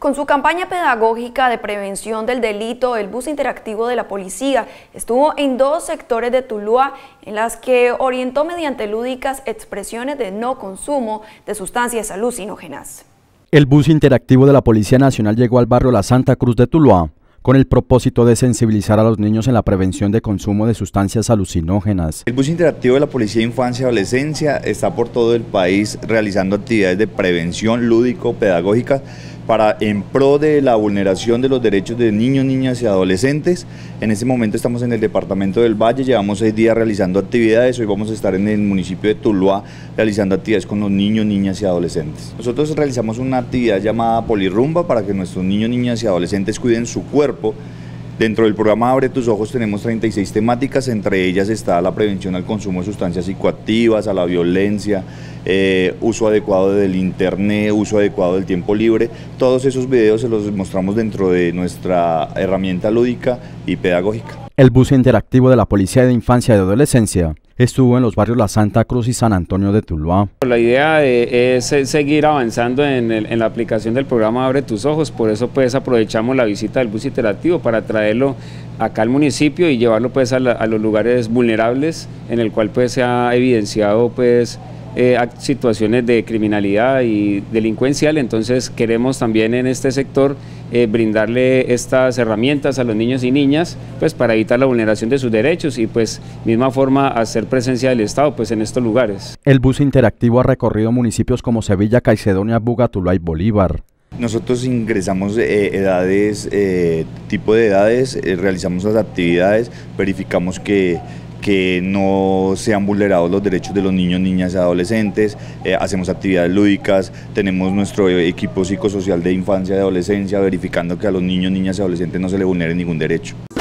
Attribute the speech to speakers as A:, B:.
A: Con su campaña pedagógica de prevención del delito, el bus interactivo de la policía estuvo en 2 sectores de Tuluá, en las que orientó mediante lúdicas expresiones de no consumo de sustancias alucinógenas.
B: El bus interactivo de la Policía Nacional llegó al barrio La Santa Cruz de Tuluá, con el propósito de sensibilizar a los niños en la prevención de consumo de sustancias alucinógenas.
C: El bus interactivo de la Policía de Infancia y Adolescencia está por todo el país realizando actividades de prevención lúdico-pedagógica en pro de la vulneración de los derechos de niños, niñas y adolescentes. En este momento estamos en el departamento del Valle, llevamos 6 días realizando actividades, hoy vamos a estar en el municipio de Tuluá realizando actividades con los niños, niñas y adolescentes. Nosotros realizamos una actividad llamada Polirrumba para que nuestros niños, niñas y adolescentes cuiden su cuerpo. Dentro del programa Abre tus ojos tenemos 36 temáticas, entre ellas está la prevención al consumo de sustancias psicoactivas, a la violencia, uso adecuado del internet, uso adecuado del tiempo libre. Todos esos videos se los mostramos dentro de nuestra herramienta lúdica y pedagógica.
B: El bus interactivo de la Policía de Infancia y Adolescencia estuvo en los barrios La Santa Cruz y San Antonio de Tuluá.
D: La idea es seguir avanzando en la aplicación del programa Abre tus ojos, por eso pues aprovechamos la visita del bus interactivo para traerlo acá al municipio y llevarlo pues a los lugares vulnerables en el cual pues se ha evidenciado pues situaciones de criminalidad y delincuencial. Entonces queremos también en este sector brindarle estas herramientas a los niños y niñas pues para evitar la vulneración de sus derechos y pues misma forma hacer presencia del Estado pues en estos lugares.
B: El bus interactivo ha recorrido municipios como Sevilla, Caicedonia, Buga, Tuluá y Bolívar.
C: Nosotros ingresamos tipo de edades, realizamos las actividades, verificamos que no sean vulnerados los derechos de los niños, niñas y adolescentes, hacemos actividades lúdicas, tenemos nuestro equipo psicosocial de infancia y adolescencia verificando que a los niños, niñas y adolescentes no se les vulnere ningún derecho.